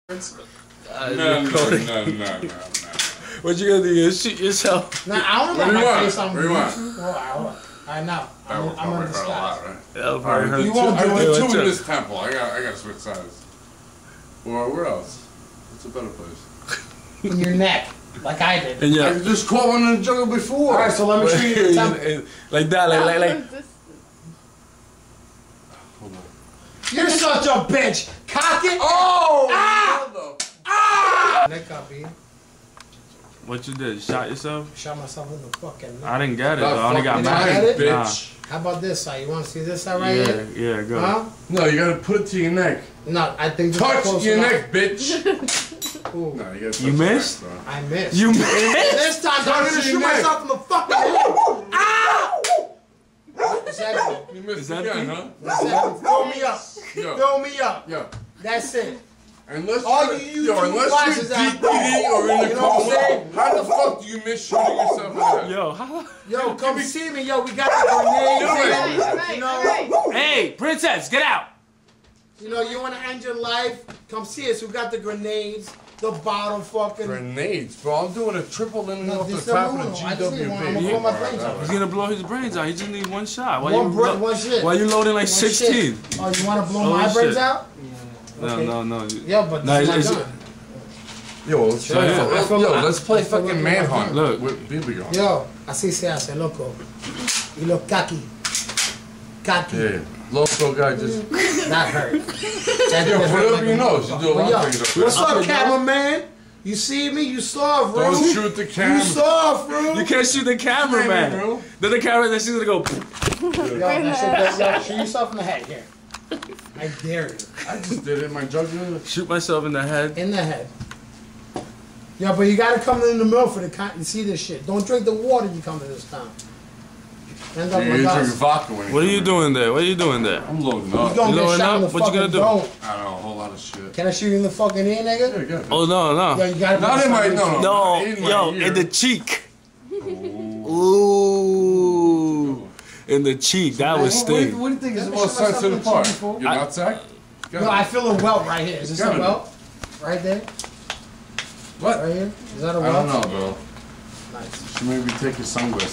No. What you gonna do? You shoot yourself? Nah, I don't know my face on Rewind. I know. I'm on the sky. That'll probably hurt. You won't do I it. did two in this temple. I gotta switch sides. Or where else? What's a better place? In your neck, like I did. And yeah, I just caught one in the jungle before. All right, so let me show you the temple. like that, like. Hold on. You're such a bitch. Cock it. Oh! Ah! Neck up, E. What you did? Shot yourself? Shot myself in the fucking neck. I didn't get it. That Though. I only got fucking mine. nice, bitch. How about this side? You want to see this side right here? Yeah, go. Huh? No, you gotta put it to your neck. No, I think this is Touch close your enough. neck, bitch. Ooh. No, you gotta touch You missed? your neck, I missed. You missed? This time, I'm gonna your shoot neck. myself in the fucking head. Ah! Exactly. bro. You missed Is that again, the- huh? Exactly. Fill me up. Yo. Fill me up. Yo. That's it. Unless All you're, you yo, YouTube unless watchers you're out deep there, or in the you know what I'm coma, saying? how the fuck do you miss shooting yourself in the head? Yo, how? Yo, come see me. Yo, we got the grenades. Get away. You know, Hey, princess, get out! you know, you want to end your life? Come see us. We got the grenades, the bottle fucking. Grenades, bro. I'm doing a triple in No, off the this top is of the I just need one. I'm GWB. gonna blow my brains out. He's gonna blow his brains out. He just need one shot. Why One shit. Why you loading like One 16? shit. Oh, you want to blow Oh, my shit. brains out? Okay. No. Yeah, but No, this it's- is my gun. Yo, let's Yeah, yeah. let's play I feel fucking like manhunt. Look. With BB gun. Yo, así se hace, loco. You look cocky. Cocky. Yeah. Local guy just. That hurt. That Yo, hurt whatever like you a know. You do a motherfucker. lot Yo, of things up there. what's up, cameraman? You see me? You saw, bro. Don't shoot the camera. You saw, bro. You can't shoot the camera, Hey, man. bro. Then the camera, then she's gonna go. Yo, yo, shoot yourself in the head here. I dare you. I just did it. My jugular. Shoot myself in the head. In the head. Yo, but you gotta come in the middle for the you see this shit. Don't drink the water you come to this town. End up You with drink us. vodka when What are you doing there? What are you doing there? I'm loading You up. gonna You get loading shot in the up? What you fucking gonna do? dome. I don't know, a whole lot of shit. Can I shoot you in the fucking ear, nigga? Yeah, good. Oh no, Yo, no. you gotta Not put in my something- No, in my yo, ear. in the cheek. Ooh. In the cheek. That was What do sting. you think is the Let me most show myself sensitive in the part? cheek before. Your nutsack? No, I feel a welt right here. Is this a Got it. welt? Right there? What? Right here? Is that a I welt? don't know, bro. Nice. Should maybe take your sunglasses.